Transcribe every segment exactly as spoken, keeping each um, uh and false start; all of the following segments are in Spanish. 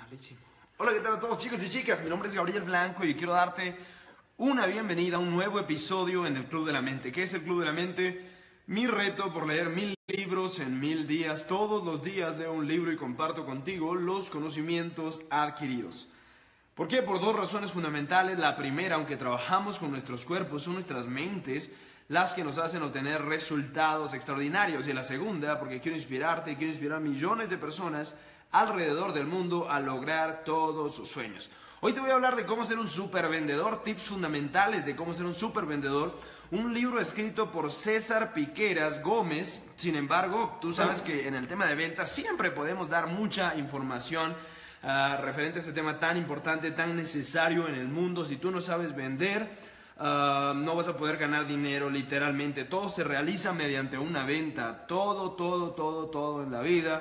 malísimo. Hola, ¿qué tal a todos, chicos y chicas? Mi nombre es Gabriel Blanco y quiero darte una bienvenida a un nuevo episodio en el Club de la Mente. ¿Qué es el Club de la Mente? Mi reto por leer mil libros en mil días. Todos los días leo un libro y comparto contigo los conocimientos adquiridos. ¿Por qué? Por dos razones fundamentales. La primera, aunque trabajamos con nuestros cuerpos, son nuestras mentes las que nos hacen obtener resultados extraordinarios. Y la segunda, porque quiero inspirarte y quiero inspirar a millones de personas alrededor del mundo a lograr todos sus sueños. Hoy te voy a hablar de cómo ser un supervendedor, tips fundamentales de cómo ser un supervendedor, un libro escrito por César Piqueras Gómez. Sin embargo, tú sabes que en el tema de ventas siempre podemos dar mucha información uh, referente a este tema tan importante, tan necesario en el mundo. Si tú no sabes vender, uh, no vas a poder ganar dinero literalmente. Todo se realiza mediante una venta, todo, todo, todo, todo en la vida.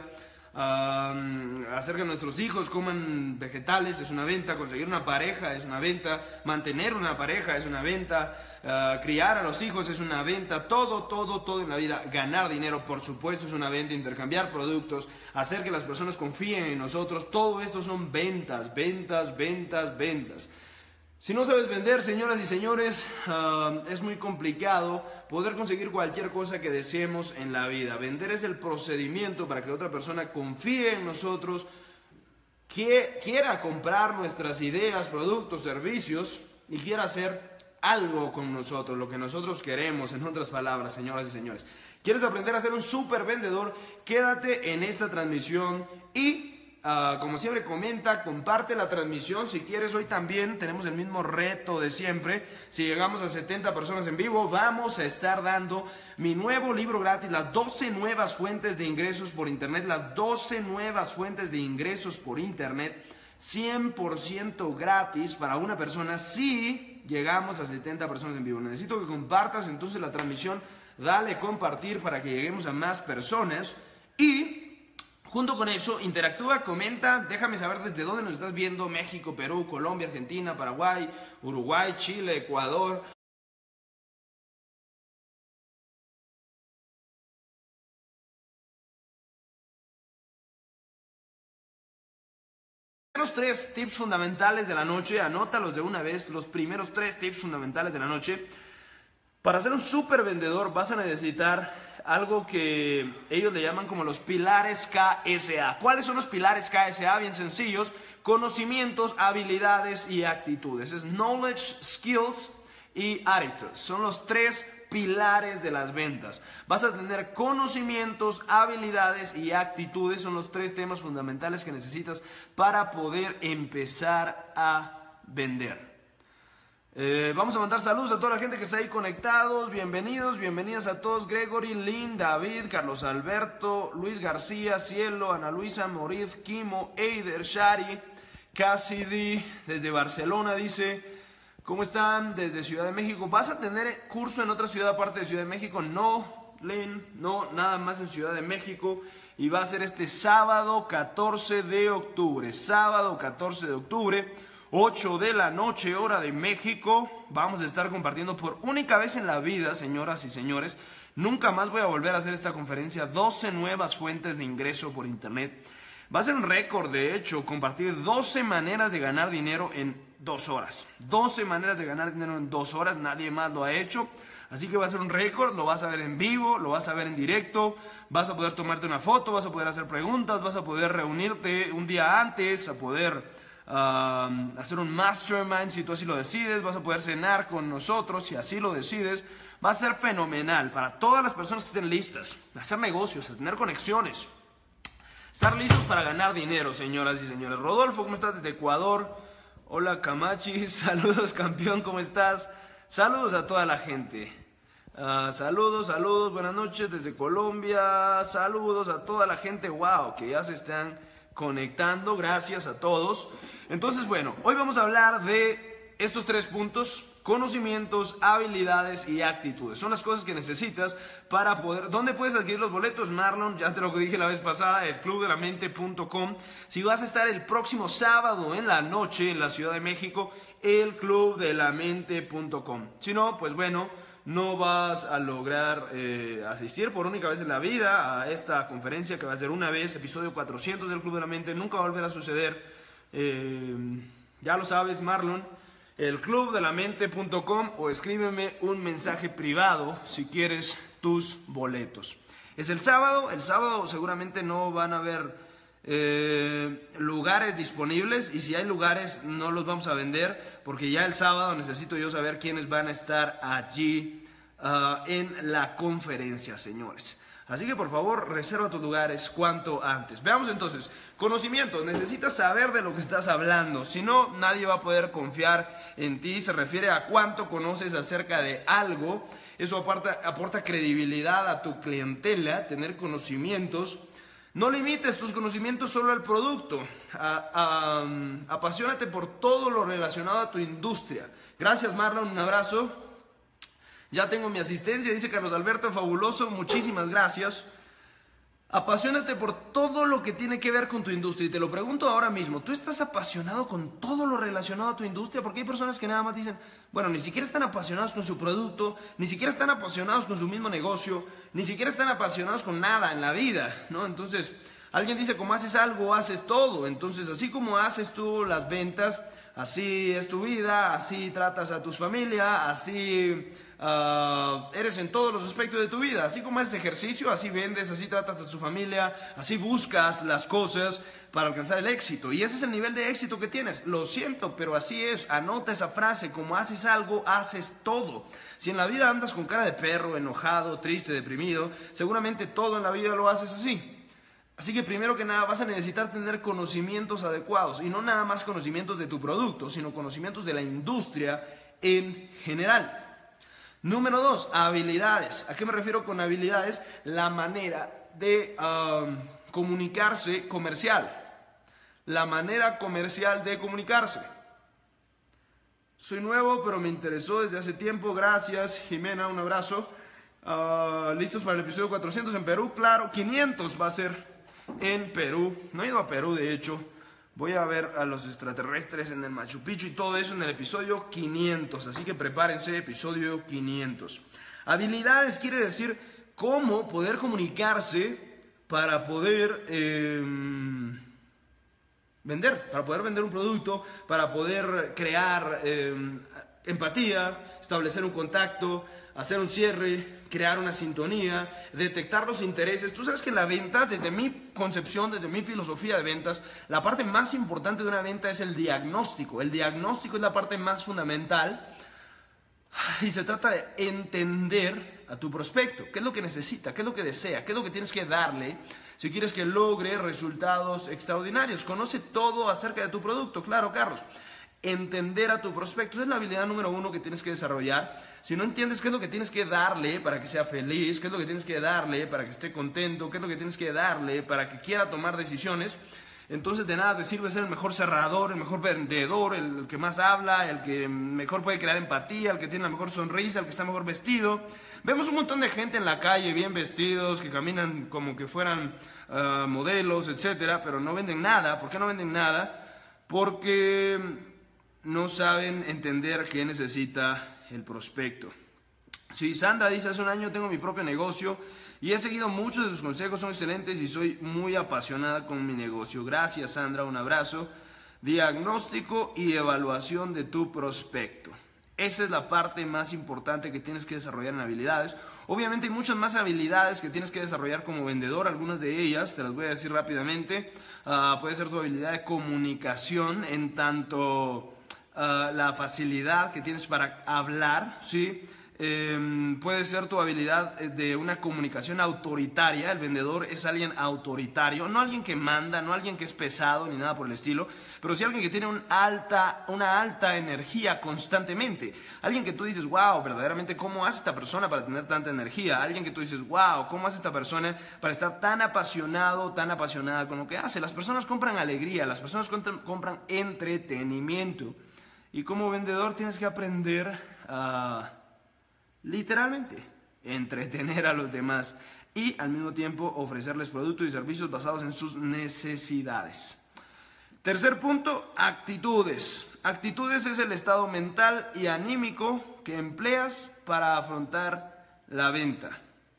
Uh, hacer que nuestros hijos coman vegetales es una venta, conseguir una pareja es una venta, mantener una pareja es una venta, uh, criar a los hijos es una venta, todo, todo, todo en la vida. Ganar dinero, por supuesto, es una venta, intercambiar productos, hacer que las personas confíen en nosotros, todo esto son ventas, ventas, ventas, ventas. Si no sabes vender, señoras y señores, uh, es muy complicado poder conseguir cualquier cosa que deseemos en la vida. Vender es el procedimiento para que otra persona confíe en nosotros, que quiera comprar nuestras ideas, productos, servicios y quiera hacer algo con nosotros, lo que nosotros queremos, en otras palabras, señoras y señores. ¿Quieres aprender a ser un super vendedor? Quédate en esta transmisión y Uh, como siempre comenta, comparte la transmisión. Si quieres, hoy también tenemos el mismo reto de siempre. Si llegamos a setenta personas en vivo, vamos a estar dando mi nuevo libro gratis, las doce nuevas fuentes de ingresos por internet. Las doce nuevas fuentes de ingresos por internet, cien por ciento gratis para una persona si llegamos a setenta personas en vivo. Necesito que compartas entonces la transmisión, dale compartir para que lleguemos a más personas y junto con eso, interactúa, comenta, déjame saber desde dónde nos estás viendo: México, Perú, Colombia, Argentina, Paraguay, Uruguay, Chile, Ecuador. Los tres tips fundamentales de la noche, anótalos de una vez, los primeros tres tips fundamentales de la noche. Para ser un super vendedor vas a necesitar algo que ellos le llaman como los pilares K S A. ¿Cuáles son los pilares K S A? Bien sencillos: conocimientos, habilidades y actitudes. Es knowledge, skills y attitudes. Son los tres pilares de las ventas. Vas a tener conocimientos, habilidades y actitudes. Son los tres temas fundamentales que necesitas para poder empezar a vender. Eh, vamos a mandar saludos a toda la gente que está ahí conectados. Bienvenidos, bienvenidas a todos. Gregory, Lynn, David, Carlos Alberto, Luis García, Cielo, Ana Luisa, Moriz, Kimo, Eider, Shari, Cassidy, desde Barcelona dice: ¿cómo están? Desde Ciudad de México. ¿Vas a tener curso en otra ciudad aparte de Ciudad de México? No, Lynn, no, nada más en Ciudad de México. Y va a ser este sábado catorce de octubre. Sábado catorce de octubre. ocho de la noche, hora de México. Vamos a estar compartiendo por única vez en la vida, señoras y señores. Nunca más voy a volver a hacer esta conferencia. doce nuevas fuentes de ingreso por internet. Va a ser un récord, de hecho, compartir doce maneras de ganar dinero en dos horas. doce maneras de ganar dinero en dos horas. Nadie más lo ha hecho. Así que va a ser un récord. Lo vas a ver en vivo, lo vas a ver en directo. Vas a poder tomarte una foto, vas a poder hacer preguntas, vas a poder reunirte un día antes, a poder Uh, hacer un mastermind si tú así lo decides. Vas a poder cenar con nosotros si así lo decides. Va a ser fenomenal para todas las personas que estén listas a hacer negocios, a tener conexiones, estar listos para ganar dinero, señoras y señores. Rodolfo, ¿cómo estás? Desde Ecuador. Hola, Camachi. Saludos, campeón, ¿cómo estás? Saludos a toda la gente. Uh, saludos, saludos, buenas noches desde Colombia. Saludos a toda la gente, wow, que ya se están conectando. Gracias a todos. Entonces, bueno, hoy vamos a hablar de estos tres puntos: conocimientos, habilidades y actitudes. Son las cosas que necesitas para poder... ¿Dónde puedes adquirir los boletos, Marlon? Ya te lo dije la vez pasada, el club de la mente punto com. Si vas a estar el próximo sábado en la noche en la Ciudad de México, el club de la mente punto com. Si no, pues bueno, no vas a lograr eh, asistir por única vez en la vida a esta conferencia, que va a ser una vez, episodio cuatrocientos del Club de la Mente. Nunca va a volver a suceder. Eh, ya lo sabes, Marlon, el club de la mente punto com, o escríbeme un mensaje privado si quieres tus boletos. Es el sábado, el sábado seguramente no van a haber eh, lugares disponibles, y si hay lugares no los vamos a vender, porque ya el sábado necesito yo saber quiénes van a estar allí uh, en la conferencia, señores. Así que por favor reserva tus lugares cuanto antes. Veamos entonces, conocimiento, necesitas saber de lo que estás hablando, si no nadie va a poder confiar en ti. Se refiere a cuánto conoces acerca de algo. Eso aporta, aporta credibilidad a tu clientela, tener conocimientos. No limites tus conocimientos solo al producto, a, a, um, apasionate por todo lo relacionado a tu industria. Gracias, Marlon, un abrazo. Ya tengo mi asistencia, dice Carlos Alberto, fabuloso, muchísimas gracias. Apasionate por todo lo que tiene que ver con tu industria. Y te lo pregunto ahora mismo, ¿tú estás apasionado con todo lo relacionado a tu industria? Porque hay personas que nada más dicen, bueno, ni siquiera están apasionados con su producto, ni siquiera están apasionados con su mismo negocio, ni siquiera están apasionados con nada en la vida, ¿no? Entonces, alguien dice, como haces algo, haces todo. Entonces, así como haces tú las ventas, así es tu vida, así tratas a tus familias, así uh, eres en todos los aspectos de tu vida. Así como haces ejercicio, así vendes, así tratas a tu familia, así buscas las cosas para alcanzar el éxito. Y ese es el nivel de éxito que tienes. Lo siento, pero así es. Anota esa frase, como haces algo, haces todo. Si en la vida andas con cara de perro, enojado, triste, deprimido, seguramente todo en la vida lo haces así. Así que primero que nada vas a necesitar tener conocimientos adecuados, y no nada más conocimientos de tu producto, sino conocimientos de la industria en general. Número dos, habilidades. ¿A qué me refiero con habilidades? La manera de um, comunicarse comercial. La manera comercial de comunicarse. Soy nuevo, pero me interesó desde hace tiempo. Gracias, Jimena, un abrazo. Uh, ¿Listos para el episodio cuatrocientos en Perú? Claro, quinientos va a ser en Perú. No he ido a Perú, de hecho. Voy a ver a los extraterrestres en el Machu Picchu y todo eso en el episodio quinientos. Así que prepárense, episodio quinientos. Habilidades quiere decir cómo poder comunicarse para poder eh, vender, para poder vender un producto, para poder crear eh, empatía, establecer un contacto, hacer un cierre, crear una sintonía, detectar los intereses. Tú sabes que la venta, desde mi concepción, desde mi filosofía de ventas, la parte más importante de una venta es el diagnóstico. El diagnóstico es la parte más fundamental, y se trata de entender a tu prospecto, qué es lo que necesita, qué es lo que desea, qué es lo que tienes que darle si quieres que logre resultados extraordinarios. Conoce todo acerca de tu producto, claro, Carlos. Entender a tu prospecto es la habilidad número uno que tienes que desarrollar. Si no entiendes qué es lo que tienes que darle para que sea feliz, qué es lo que tienes que darle para que esté contento, qué es lo que tienes que darle para que quiera tomar decisiones, entonces de nada te sirve ser el mejor cerrador, el mejor vendedor, el, el que más habla, el que mejor puede crear empatía, el que tiene la mejor sonrisa, el que está mejor vestido. Vemos un montón de gente en la calle bien vestidos, que caminan como que fueran uh, modelos, etcétera, pero no venden nada. ¿Por qué no venden nada? Porque no saben entender qué necesita el prospecto. Sí, Sandra dice, hace un año tengo mi propio negocio y he seguido muchos de tus consejos, son excelentes y soy muy apasionada con mi negocio. Gracias, Sandra, un abrazo. Diagnóstico y evaluación de tu prospecto. Esa es la parte más importante que tienes que desarrollar en habilidades. Obviamente hay muchas más habilidades que tienes que desarrollar como vendedor. Algunas de ellas te las voy a decir rápidamente. Uh, puede ser tu habilidad de comunicación, en tanto Uh, la facilidad que tienes para hablar, ¿sí? Eh, puede ser tu habilidad de una comunicación autoritaria. El vendedor es alguien autoritario, no alguien que manda, no alguien que es pesado ni nada por el estilo, pero sí alguien que tiene un alta, una alta energía constantemente. Alguien que tú dices, wow, verdaderamente, ¿cómo hace esta persona para tener tanta energía? Alguien que tú dices, wow, ¿cómo hace esta persona para estar tan apasionado, tan apasionada con lo que hace? Las personas compran alegría, las personas compran entretenimiento. Y como vendedor tienes que aprender a, literalmente, entretener a los demás y al mismo tiempo ofrecerles productos y servicios basados en sus necesidades. Tercer punto, actitudes. Actitudes es el estado mental y anímico que empleas para afrontar la venta.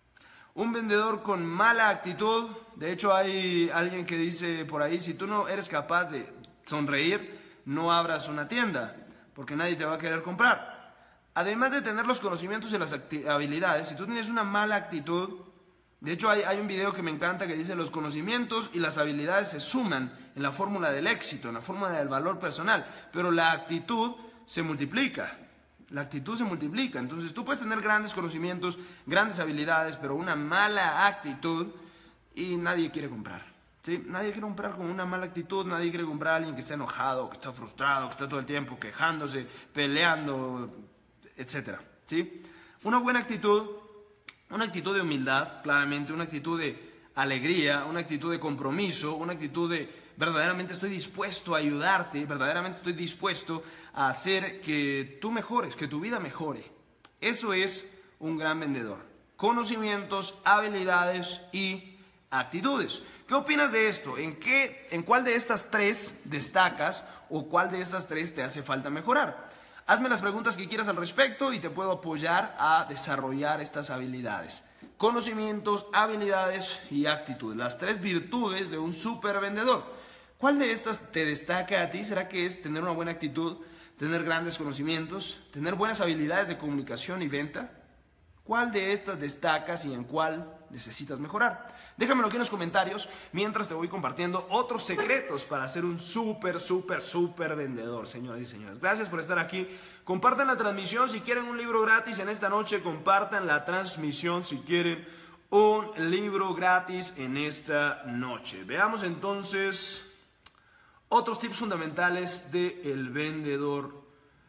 Un vendedor con mala actitud, de hecho hay alguien que dice por ahí, si tú no eres capaz de sonreír, no abras una tienda, porque nadie te va a querer comprar. Además de tener los conocimientos y las habilidades, si tú tienes una mala actitud, de hecho hay, hay un video que me encanta que dice: los conocimientos y las habilidades se suman en la fórmula del éxito, en la fórmula del valor personal, pero la actitud se multiplica. La actitud se multiplica. Entonces tú puedes tener grandes conocimientos, grandes habilidades, pero una mala actitud y nadie quiere comprar. ¿Sí? Nadie quiere comprar con una mala actitud, nadie quiere comprar a alguien que está enojado, que está frustrado, que está todo el tiempo quejándose, peleando, etcétera. ¿Sí? Una buena actitud, una actitud de humildad, claramente, una actitud de alegría, una actitud de compromiso, una actitud de verdaderamente estoy dispuesto a ayudarte, verdaderamente estoy dispuesto a hacer que tú mejores, que tu vida mejore. Eso es un gran vendedor. Conocimientos, habilidades y actitudes. ¿Qué opinas de esto? ¿En qué, en cuál de estas tres destacas o cuál de estas tres te hace falta mejorar? Hazme las preguntas que quieras al respecto y te puedo apoyar a desarrollar estas habilidades. Conocimientos, habilidades y actitudes. Las tres virtudes de un super vendedor. ¿Cuál de estas te destaca a ti? ¿Será que es tener una buena actitud, tener grandes conocimientos, tener buenas habilidades de comunicación y venta? ¿Cuál de estas destacas y en cuál necesitas mejorar? Déjamelo aquí en los comentarios mientras te voy compartiendo otros secretos para ser un súper, súper, súper vendedor, señoras y señores. Gracias por estar aquí. Compartan la transmisión si quieren un libro gratis en esta noche. Compartan la transmisión si quieren un libro gratis en esta noche. Veamos entonces otros tips fundamentales del vendedor.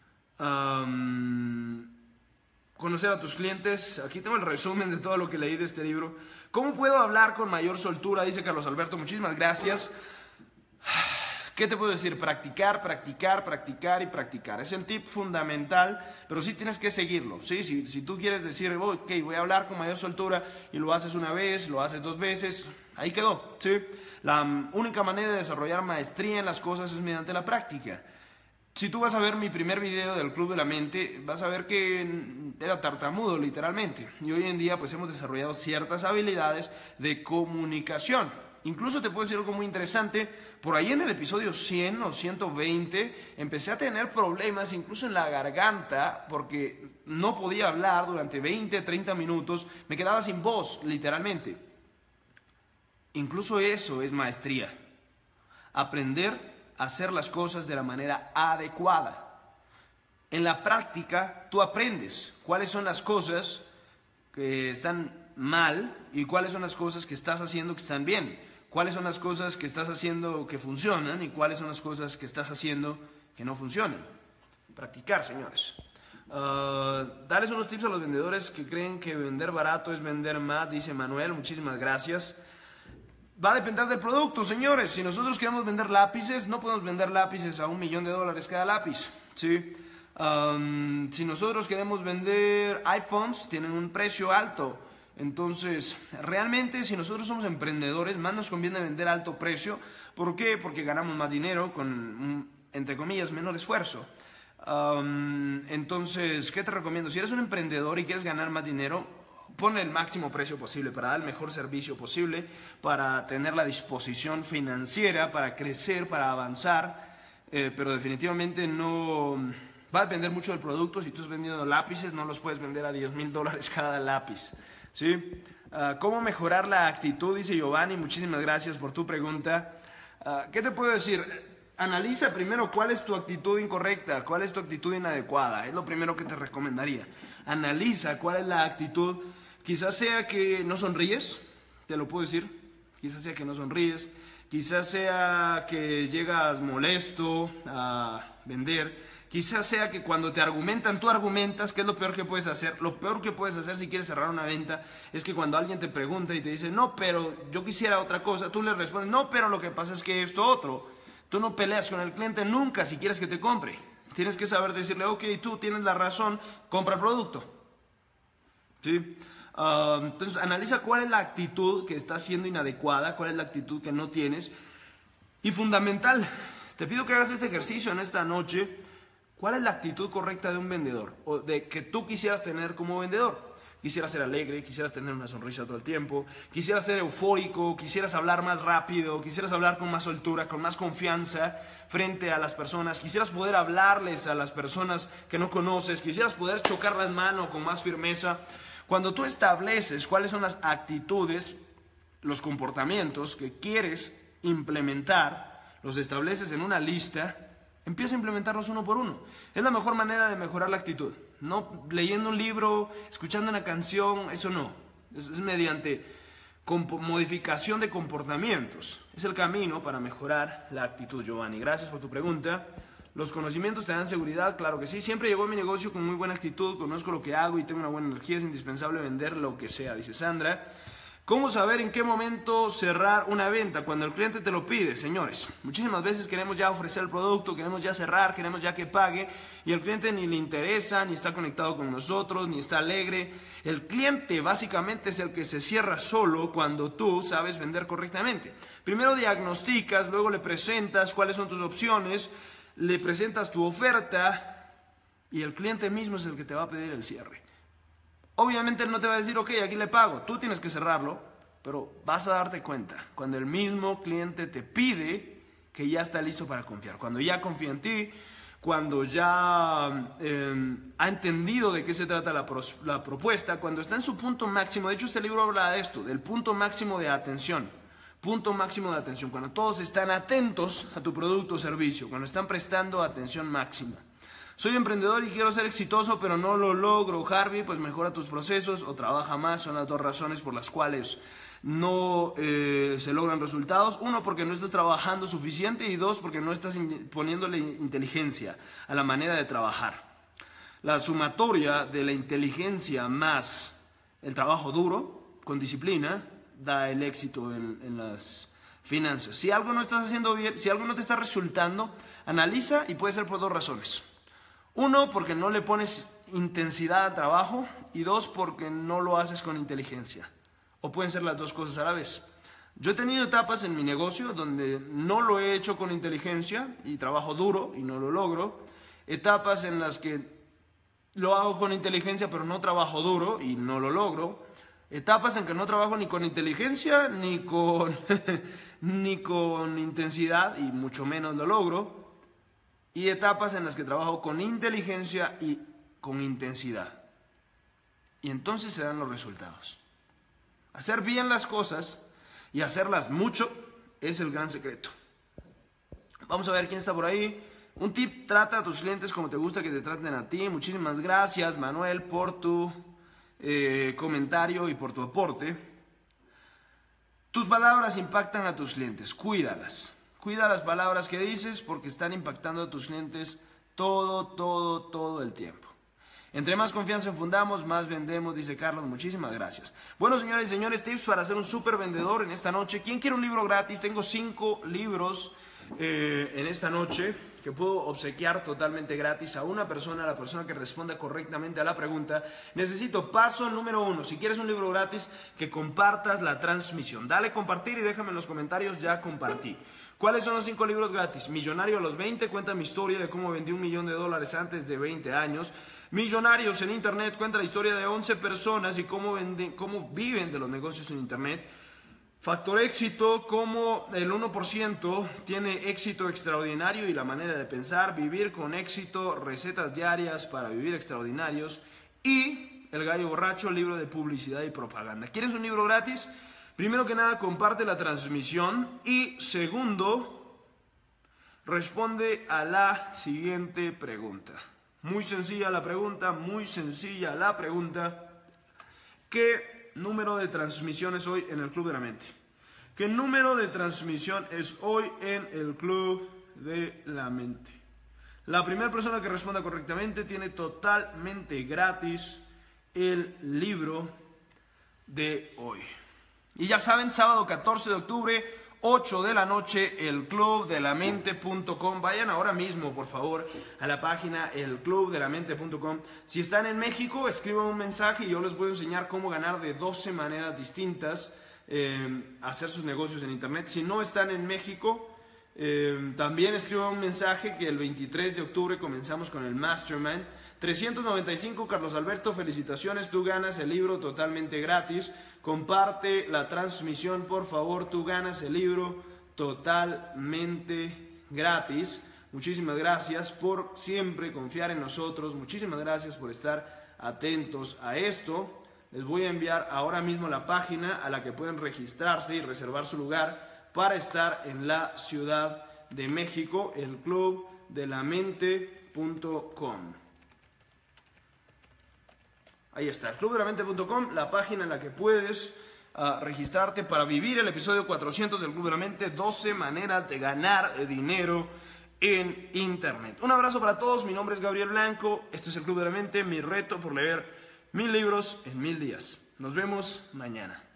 Um, conocer a tus clientes. Aquí tengo el resumen de todo lo que leí de este libro. ¿Cómo puedo hablar con mayor soltura? Dice Carlos Alberto, muchísimas gracias. ¿Qué te puedo decir? Practicar, practicar, practicar y practicar. Es el tip fundamental, pero sí tienes que seguirlo. ¿Sí? Si, si tú quieres decir, ok, voy a hablar con mayor soltura y lo haces una vez, lo haces dos veces, ahí quedó. ¿Sí? La única manera de desarrollar maestría en las cosas es mediante la práctica. Si tú vas a ver mi primer video del Club de la Mente, vas a ver que era tartamudo literalmente. Y hoy en día pues hemos desarrollado ciertas habilidades de comunicación. Incluso te puedo decir algo muy interesante. Por ahí en el episodio cien o ciento veinte empecé a tener problemas incluso en la garganta porque no podía hablar durante veinte, treinta minutos. Me quedaba sin voz, literalmente. Incluso eso es maestría. Aprender a hacer las cosas de la manera adecuada. En la práctica tú aprendes cuáles son las cosas que están mal y cuáles son las cosas que estás haciendo que están bien. Cuáles son las cosas que estás haciendo que funcionan y cuáles son las cosas que estás haciendo que no funcionan. Practicar, señores. Uh, darles unos tips a los vendedores que creen que vender barato es vender más, dice Manuel, muchísimas gracias. Va a depender del producto, señores. Si nosotros queremos vender lápices, no podemos vender lápices a un millón de dólares cada lápiz, ¿sí? Um, si nosotros queremos vender iPhones, tienen un precio alto. Entonces, realmente, si nosotros somos emprendedores, más nos conviene vender a alto precio. ¿Por qué? Porque ganamos más dinero con, entre comillas, menor esfuerzo. Um, entonces, ¿qué te recomiendo? Si eres un emprendedor y quieres ganar más dinero, pon el máximo precio posible para dar el mejor servicio posible, para tener la disposición financiera, para crecer, para avanzar, eh, pero definitivamente no va a depender mucho del producto. Si tú estás vendiendo lápices, no los puedes vender a diez mil dólares cada lápiz, ¿sí? Uh, ¿Cómo mejorar la actitud? Dice Giovanni, muchísimas gracias por tu pregunta. Uh, ¿Qué te puedo decir? Analiza primero cuál es tu actitud incorrecta, cuál es tu actitud inadecuada. Es lo primero que te recomendaría. Analiza cuál es la actitud. Quizás sea que no sonríes, te lo puedo decir. Quizás sea que no sonríes. Quizás sea que llegas molesto a vender. Quizás sea que cuando te argumentan, tú argumentas. ¿Qué es lo peor que puedes hacer? Lo peor que puedes hacer si quieres cerrar una venta es que cuando alguien te pregunta y te dice, no, pero yo quisiera otra cosa, tú le respondes, no, pero lo que pasa es que esto otro. Tú no peleas con el cliente nunca si quieres que te compre. Tienes que saber decirle, ok, tú tienes la razón, compra el producto. ¿Sí? Uh, entonces, analiza cuál es la actitud que está siendo inadecuada, cuál es la actitud que no tienes. Y fundamental, te pido que hagas este ejercicio en esta noche. ¿Cuál es la actitud correcta de un vendedor? O de que tú quisieras tener como vendedor. Quisieras ser alegre, quisieras tener una sonrisa todo el tiempo, quisieras ser eufórico, quisieras hablar más rápido, quisieras hablar con más soltura, con más confianza frente a las personas, quisieras poder hablarles a las personas que no conoces, quisieras poder chocar las manos con más firmeza. Cuando tú estableces cuáles son las actitudes, los comportamientos que quieres implementar, los estableces en una lista, empieza a implementarlos uno por uno. Es la mejor manera de mejorar la actitud. No leyendo un libro, escuchando una canción, eso no. Es, es mediante modificación de comportamientos. Es el camino para mejorar la actitud, Giovanni. Gracias por tu pregunta. ¿Los conocimientos te dan seguridad? Claro que sí. Siempre llevo a mi negocio con muy buena actitud, conozco lo que hago y tengo una buena energía. Es indispensable vender lo que sea, dice Sandra. ¿Cómo saber en qué momento cerrar una venta? Cuando el cliente te lo pide, señores. Muchísimas veces queremos ya ofrecer el producto, queremos ya cerrar, queremos ya que pague y el cliente ni le interesa, ni está conectado con nosotros, ni está alegre. El cliente básicamente es el que se cierra solo cuando tú sabes vender correctamente. Primero diagnosticas, luego le presentas cuáles son tus opciones, le presentas tu oferta y el cliente mismo es el que te va a pedir el cierre. Obviamente él no te va a decir, ok, aquí le pago, tú tienes que cerrarlo, pero vas a darte cuenta cuando el mismo cliente te pide que ya está listo para confiar, cuando ya confía en ti, cuando ya eh, ha entendido de qué se trata la, pros, la propuesta, cuando está en su punto máximo. De hecho, este libro habla de esto, del punto máximo de atención, punto máximo de atención, cuando todos están atentos a tu producto o servicio, cuando están prestando atención máxima. Soy emprendedor y quiero ser exitoso, pero no lo logro, Harvey. Pues mejora tus procesos o trabaja más. Son las dos razones por las cuales no eh, se logran resultados. Uno, porque no estás trabajando suficiente, y dos, porque no estás poniéndole inteligencia a la manera de trabajar. La sumatoria de la inteligencia más el trabajo duro, con disciplina, da el éxito en, en las finanzas. Si algo no estás haciendo bien, si algo no te está resultando, analiza, y puede ser por dos razones. Uno, porque no le pones intensidad al trabajo, y dos, porque no lo haces con inteligencia. O pueden ser las dos cosas a la vez. Yo he tenido etapas en mi negocio donde no lo he hecho con inteligencia y trabajo duro y no lo logro. Etapas en las que lo hago con inteligencia pero no trabajo duro y no lo logro. Etapas en que no trabajo ni con inteligencia ni con, ni con intensidad y mucho menos lo logro. Y etapas en las que trabajo con inteligencia y con intensidad. Y entonces se dan los resultados. Hacer bien las cosas y hacerlas mucho es el gran secreto. Vamos a ver quién está por ahí. Un tip: trata a tus clientes como te gusta que te traten a ti. Muchísimas gracias, Manuel, por tu eh, comentario y por tu aporte. Tus palabras impactan a tus clientes. Cuídalas. Cuida las palabras que dices porque están impactando a tus clientes todo, todo, todo el tiempo. Entre más confianza infundamos, más vendemos, dice Carlos. Muchísimas gracias. Bueno, señores y señores, tips para ser un súper vendedor en esta noche. ¿Quién quiere un libro gratis? Tengo cinco libros eh, en esta noche que puedo obsequiar totalmente gratis a una persona, a la persona que responda correctamente a la pregunta. Necesito paso número uno. Si quieres un libro gratis, que compartas la transmisión. Dale compartir y déjame en los comentarios, ya compartí. ¿Cuáles son los cinco libros gratis? Millonario a los veinte, cuenta mi historia de cómo vendí un millón de dólares antes de veinte años. Millonarios en Internet, cuenta la historia de once personas y cómo, venden, cómo viven de los negocios en Internet. Factor éxito, cómo el uno por ciento tiene éxito extraordinario y la manera de pensar. Vivir con éxito, recetas diarias para vivir extraordinarios. Y El gallo borracho, libro de publicidad y propaganda. ¿Quieres un libro gratis? Primero que nada, comparte la transmisión. Y segundo, responde a la siguiente pregunta. Muy sencilla la pregunta, muy sencilla la pregunta. ¿Qué número de transmisión es hoy en el Club de la Mente? ¿Qué número de transmisión es hoy en el Club de la Mente? La primera persona que responda correctamente tiene totalmente gratis el libro de hoy. Y ya saben, sábado catorce de octubre, ocho de la noche, el club de la mente punto com. Vayan ahora mismo, por favor, a la página el club de la mente punto com. Si están en México, escriban un mensaje y yo les voy a enseñar cómo ganar de doce maneras distintas, eh, hacer sus negocios en Internet. Si no están en México, Eh, también escriba un mensaje que el veintitrés de octubre comenzamos con el Mastermind. trescientos noventa y cinco, Carlos Alberto, felicitaciones, tú ganas el libro totalmente gratis. Comparte la transmisión, por favor, tú ganas el libro totalmente gratis. Muchísimas gracias por siempre confiar en nosotros, muchísimas gracias por estar atentos a esto. Les voy a enviar ahora mismo la página a la que pueden registrarse y reservar su lugar para estar en la Ciudad de México, el club de la mente punto com. Ahí está, el club de la mente punto com, la página en la que puedes uh, registrarte para vivir el episodio cuatrocientos del Club de la Mente, doce maneras de ganar dinero en Internet. Un abrazo para todos, mi nombre es Gabriel Blanco, este es el Club de la Mente, mi reto por leer mil libros en mil días. Nos vemos mañana.